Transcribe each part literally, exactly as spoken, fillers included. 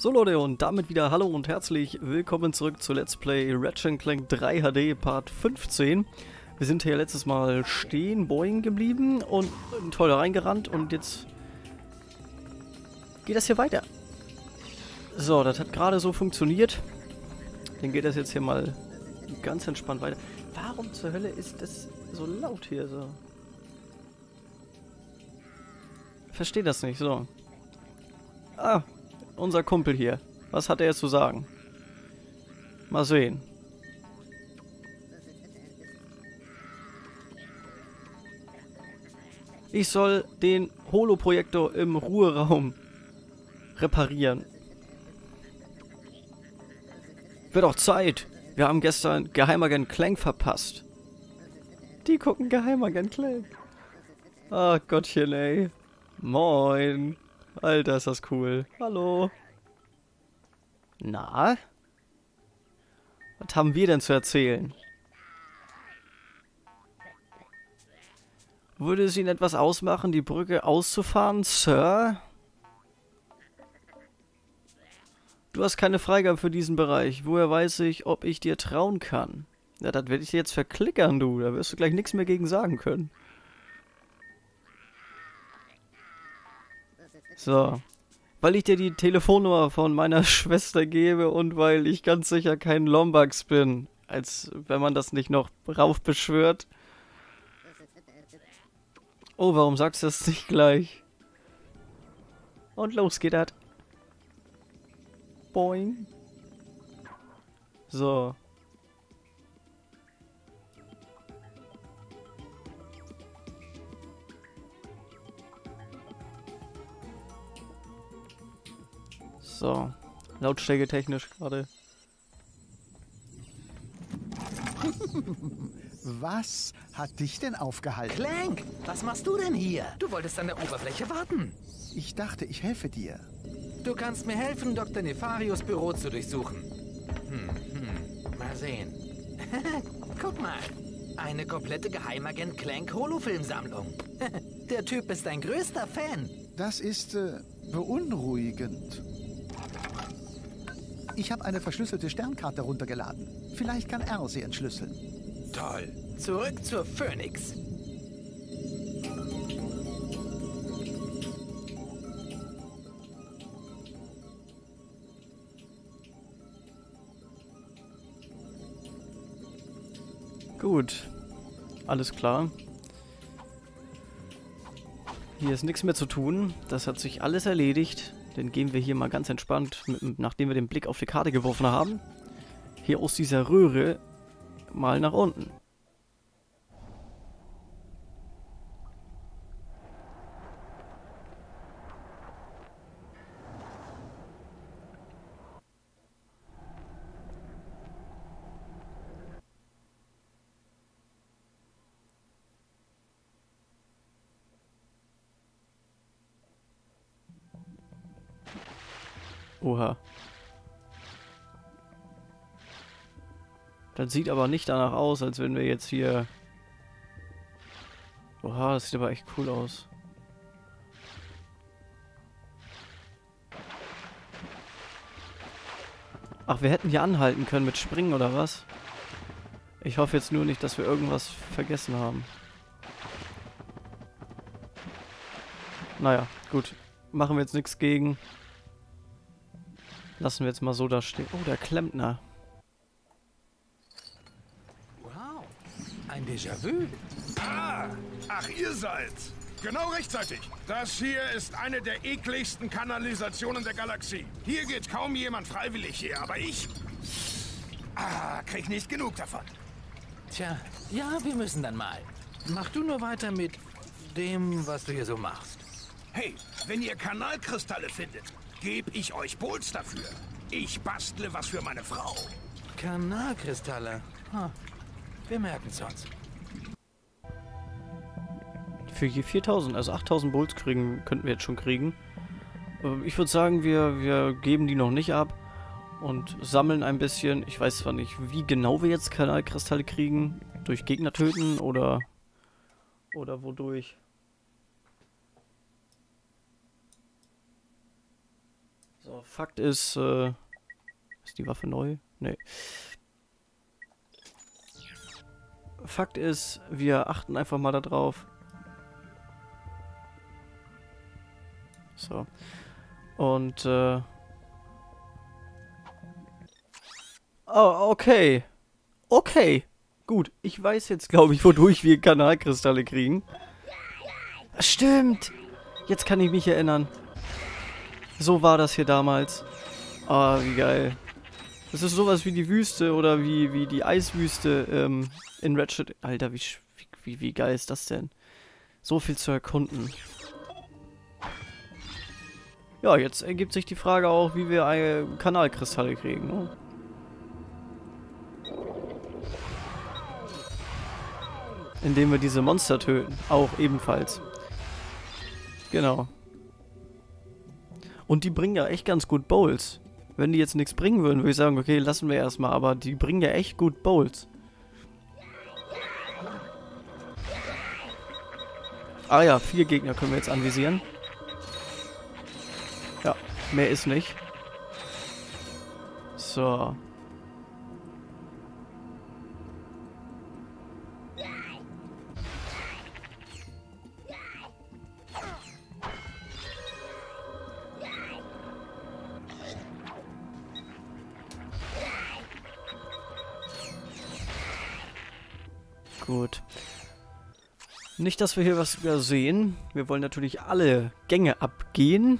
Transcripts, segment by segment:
So Leute, und damit wieder hallo und herzlich willkommen zurück zu Let's Play Ratchet and Clank drei H D Part fünfzehn. Wir sind hier letztes Mal stehen, boing geblieben und toll reingerannt und jetzt geht das hier weiter. So, das hat gerade so funktioniert. Dann geht das jetzt hier mal ganz entspannt weiter. Warum zur Hölle ist das so laut hier so? Verstehe das nicht, so. Ah, unser Kumpel hier. Was hat er jetzt zu sagen? Mal sehen. Ich soll den Holoprojektor im Ruheraum reparieren. Wird auch Zeit. Wir haben gestern Geheimagent Clank verpasst. Die gucken Geheimagent Clank. Ah, Gottchen, ey. Moin. Alter, ist das cool. Hallo. Na? Was haben wir denn zu erzählen? Würde es Ihnen etwas ausmachen, die Brücke auszufahren, Sir? Du hast keine Freigabe für diesen Bereich. Woher weiß ich, ob ich dir trauen kann? Ja, das werde ich dir jetzt verklickern, du. Da wirst du gleich nichts mehr gegen sagen können. So. Weil ich dir die Telefonnummer von meiner Schwester gebe und weil ich ganz sicher kein Lombax bin. Als wenn man das nicht noch raufbeschwört. Oh, warum sagst du das nicht gleich? Und los geht das. Boing. So. So. Lautstärke technisch gerade. Was hat dich denn aufgehalten? Clank, was machst du denn hier? Du wolltest an der Oberfläche warten. Ich dachte, ich helfe dir. Du kannst mir helfen, Doktor Nefarios Büro zu durchsuchen. Hm, hm, mal sehen. Guck mal, eine komplette Geheimagent Clank Holofilmsammlung. Der Typ ist dein größter Fan. Das ist äh, beunruhigend. Ich habe eine verschlüsselte Sternkarte runtergeladen. Vielleicht kann er sie entschlüsseln. Toll. Zurück zur Phoenix. Gut. Alles klar. Hier ist nichts mehr zu tun. Das hat sich alles erledigt. Dann gehen wir hier mal ganz entspannt, mit, nachdem wir den Blick auf die Karte geworfen haben, hier aus dieser Röhre mal nach unten. Oha. Das sieht aber nicht danach aus, als wenn wir jetzt hier... Oha, das sieht aber echt cool aus. Ach, wir hätten hier anhalten können mit Springen oder was? Ich hoffe jetzt nur nicht, dass wir irgendwas vergessen haben. Naja, gut. Machen wir jetzt nichts gegen. Lassen wir jetzt mal so da stehen. Oh, der Klempner. Wow, ein Déjà-vu. Ah, ach, ihr seid's. Genau rechtzeitig. Das hier ist eine der ekligsten Kanalisationen der Galaxie. Hier geht kaum jemand freiwillig her, aber ich... Ah, krieg nicht genug davon. Tja, ja, wir müssen dann mal. Mach du nur weiter mit dem, was du hier so machst. Hey, wenn ihr Kanalkristalle findet, gebe ich euch Bolz dafür. Ich bastle was für meine Frau. Kanalkristalle. Huh. Wir merken es uns. Für je viertausend, also achttausend Bolts kriegen, könnten wir jetzt schon kriegen. Ähm, ich würde sagen, wir, wir geben die noch nicht ab und sammeln ein bisschen. Ich weiß zwar nicht, wie genau wir jetzt Kanalkristalle kriegen. Durch Gegner töten oder, oder wodurch. So, Fakt ist, äh, ist die Waffe neu? Nee. Fakt ist, wir achten einfach mal da drauf. So. Und, äh... Oh, okay. Okay. Gut, ich weiß jetzt, glaube ich, wodurch wir Kanalkristalle kriegen. Stimmt. Jetzt kann ich mich erinnern. So war das hier damals. Ah, wie geil. Das ist sowas wie die Wüste oder wie, wie die Eiswüste ähm, in Ratchet. Alter, wie, wie, wie geil ist das denn? So viel zu erkunden. Ja, jetzt ergibt sich die Frage auch, wie wir äh, Kanalkristalle kriegen. Ne? Indem wir diese Monster töten. Auch ebenfalls. Genau. Und die bringen ja echt ganz gut Bowls. Wenn die jetzt nichts bringen würden, würde ich sagen, okay, lassen wir erstmal. Aber die bringen ja echt gut Bowls. Ah ja, vier Gegner können wir jetzt anvisieren. Ja, mehr ist nicht. So. Gut. Nicht, dass wir hier was übersehen. Wir wollen natürlich alle Gänge abgehen.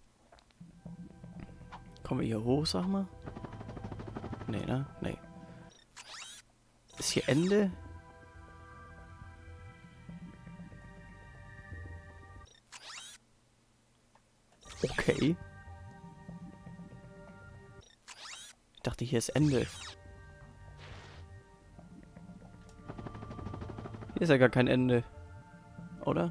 Kommen wir hier hoch, sag mal? Nee, ne? Nee. Ist hier Ende? Okay. Ich dachte, hier ist Ende. Hier ist ja gar kein Ende. Oder?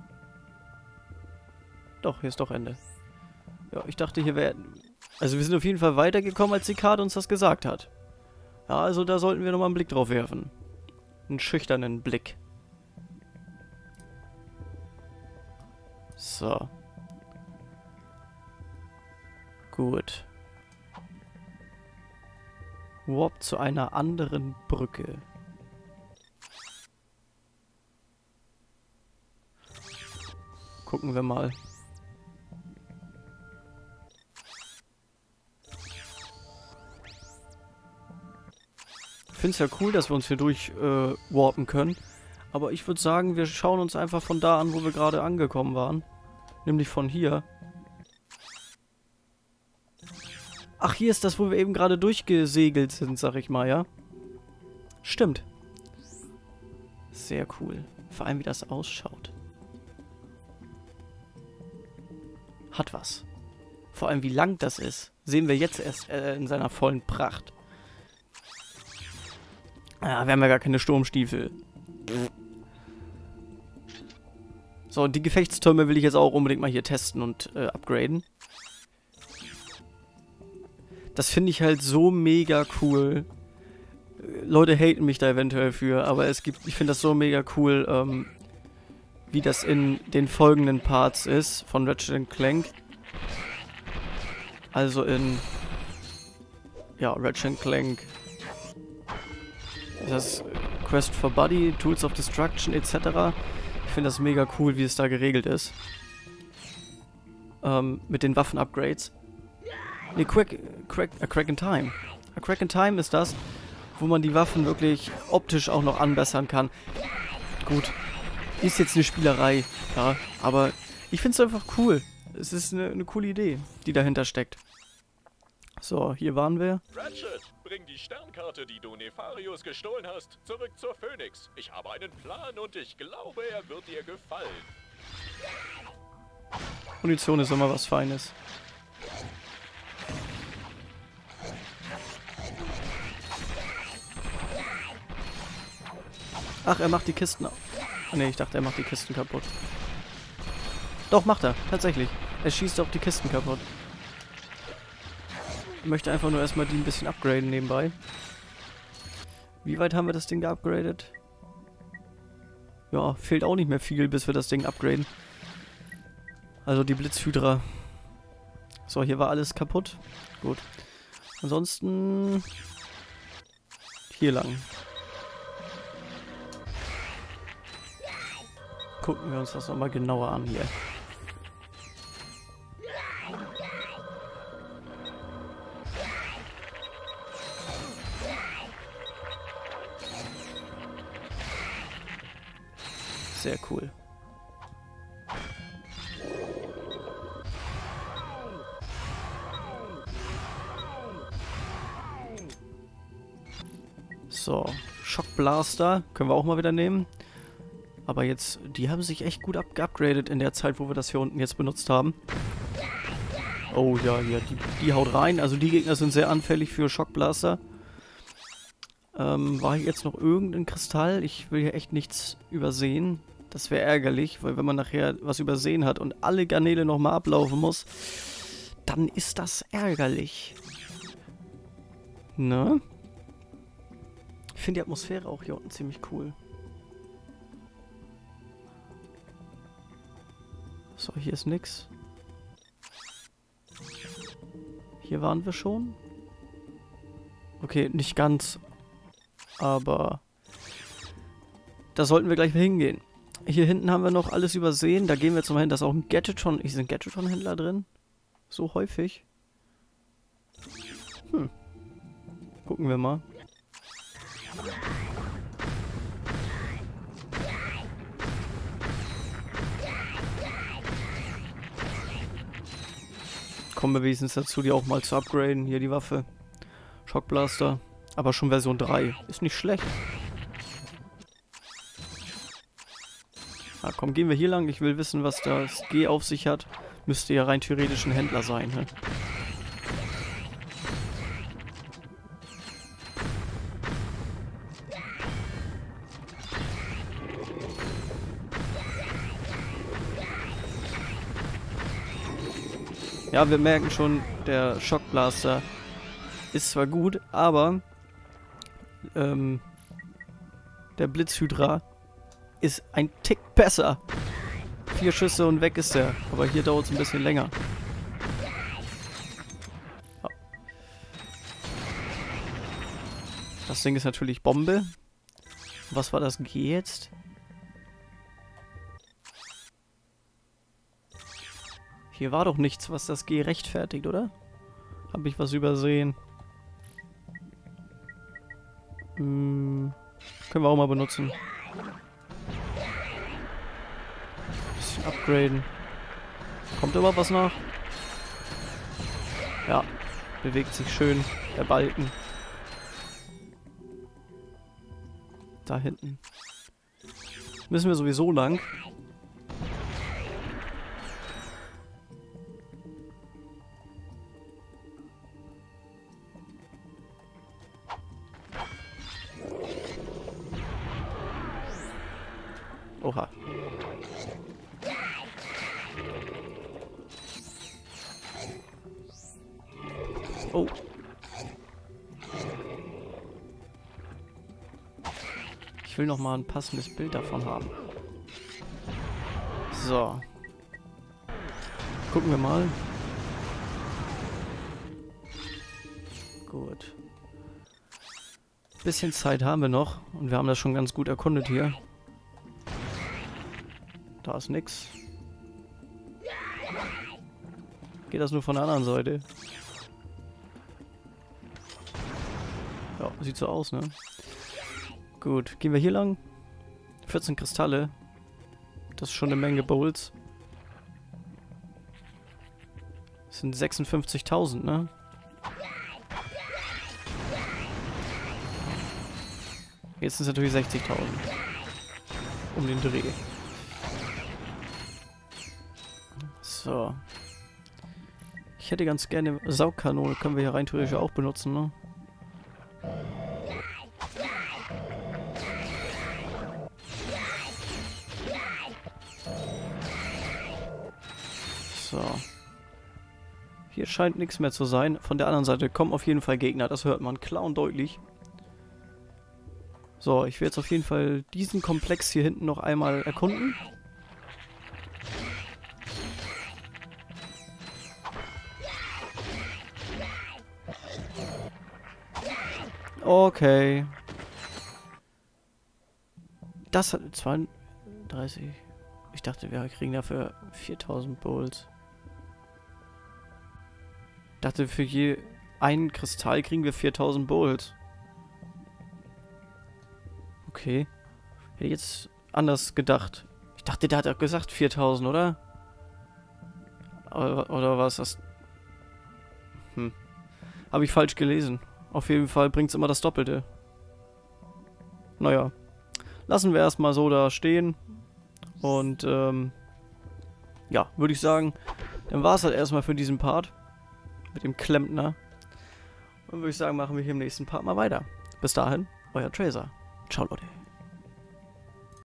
Doch, hier ist doch Ende. Ja, ich dachte, hier wäre... Also wir sind auf jeden Fall weitergekommen, als die Karte uns das gesagt hat. Ja, also da sollten wir nochmal einen Blick drauf werfen. Einen schüchternen Blick. So. Gut. Warp zu einer anderen Brücke. Gucken wir mal. Ich finde es ja cool, dass wir uns hier durch äh, warpen können. Aber ich würde sagen, wir schauen uns einfach von da an, wo wir gerade angekommen waren. Nämlich von hier. Ach, hier ist das, wo wir eben gerade durchgesegelt sind, sag ich mal, ja? Stimmt. Sehr cool. Vor allem, wie das ausschaut. Hat was. Vor allem, wie lang das ist. Sehen wir jetzt erst äh, in seiner vollen Pracht. Ah, wir haben ja gar keine Sturmstiefel. So, die Gefechtstürme will ich jetzt auch unbedingt mal hier testen und äh, upgraden. Das finde ich halt so mega cool. Leute haten mich da eventuell für, aber es gibt, ich finde das so mega cool, ähm, wie das in den folgenden Parts ist von Ratchet and Clank. Also in ja, Ratchet and Clank. Das Quest for Body, Tools of Destruction et cetera. Ich finde das mega cool, wie es da geregelt ist. Ähm, mit den Waffen-Upgrades. Ne, Crack, Crack, a Crack in Time. A Crack in Time ist das, wo man die Waffen wirklich optisch auch noch anbessern kann. Gut, ist jetzt eine Spielerei, ja, aber ich finde es einfach cool. Es ist eine, eine coole Idee, die dahinter steckt. So, hier waren wir. Ratchet, bring die Sternkarte, die du Nefarius gestohlen hast, zurück zur Phoenix. Ich habe einen Plan und ich glaube, er wird dir gefallen. Munition ist immer was Feines. Ach, er macht die Kisten... Ne, ich dachte, er macht die Kisten kaputt. Doch, macht er. Tatsächlich. Er schießt auch die Kisten kaputt. Ich möchte einfach nur erstmal die ein bisschen upgraden nebenbei. Wie weit haben wir das Ding geupgradet? Ja, fehlt auch nicht mehr viel, bis wir das Ding upgraden. Also die Blitzhydra. So, hier war alles kaputt. Gut. Ansonsten hier lang. Gucken wir uns das nochmal genauer an hier. Sehr cool. So, Schockblaster können wir auch mal wieder nehmen. Aber jetzt, die haben sich echt gut abgeupgradet in der Zeit, wo wir das hier unten jetzt benutzt haben. Oh ja, ja, die, die haut rein. Also die Gegner sind sehr anfällig für Schockblaster. Ähm, war hier jetzt noch irgendein Kristall? Ich will hier echt nichts übersehen. Das wäre ärgerlich, weil wenn man nachher was übersehen hat und alle Garnele nochmal ablaufen muss, dann ist das ärgerlich. Ne? Ich finde die Atmosphäre auch hier unten ziemlich cool. So, hier ist nix. Hier waren wir schon. Okay, nicht ganz. Aber da sollten wir gleich mal hingehen. Hier hinten haben wir noch alles übersehen. Da gehen wir jetzt mal hin. Da ist auch ein Gadgeton. Ist ein Gadgeton-Händler drin? So häufig? Hm. Gucken wir mal. Kommen wir wenigstens dazu, die auch mal zu upgraden. Hier die Waffe. Schockblaster. Aber schon Version drei. Ist nicht schlecht. Ah, komm, gehen wir hier lang. Ich will wissen, was das G auf sich hat. Müsste ja rein theoretisch ein Händler sein, ne? Ja, wir merken schon, der Schockblaster ist zwar gut, aber ähm, der Blitzhydra ist ein Tick besser. Vier Schüsse und weg ist er. Aber hier dauert es ein bisschen länger. Ja. Das Ding ist natürlich Bombe. Was war das G jetzt? Hier war doch nichts, was das G rechtfertigt, oder? Habe ich was übersehen? Hm, können wir auch mal benutzen. Bisschen upgraden. Kommt immer was nach? Ja, bewegt sich schön, der Balken. Da hinten. Müssen wir sowieso lang. Oha. Oh. Ich will noch mal ein passendes Bild davon haben. So. Gucken wir mal. Gut. Bisschen Zeit haben wir noch und wir haben das schon ganz gut erkundet hier. Da ist nix. Geht das nur von der anderen Seite? Ja, sieht so aus, ne? Gut, gehen wir hier lang. vierzehn Kristalle. Das ist schon eine Menge Bowls. Das sind sechsundfünfzigtausend, ne? Jetzt sind es natürlich sechzigtausend. Um den Dreh. So. Ich hätte ganz gerne Saugkanone, können wir hier rein theoretisch auch benutzen, ne? So. Hier scheint nichts mehr zu sein. Von der anderen Seite kommen auf jeden Fall Gegner, das hört man klar und deutlich. So, ich will jetzt auf jeden Fall diesen Komplex hier hinten noch einmal erkunden. Okay. Das hat zweiunddreißig. Ich dachte, wir kriegen dafür viertausend Bolts. Ich dachte, für je einen Kristall kriegen wir viertausend Bolts. Okay. Hätte ich jetzt anders gedacht. Ich dachte, der hat ja gesagt viertausend, oder? Oder, oder was das? Hm. Habe ich falsch gelesen. Auf jeden Fall bringt es immer das Doppelte. Naja. Lassen wir erstmal so da stehen. Und, ähm, ja, würde ich sagen, dann war es halt erstmal für diesen Part. Mit dem Klempner. Und würde ich sagen, machen wir hier im nächsten Part mal weiter. Bis dahin, euer Tracer. Ciao, Leute.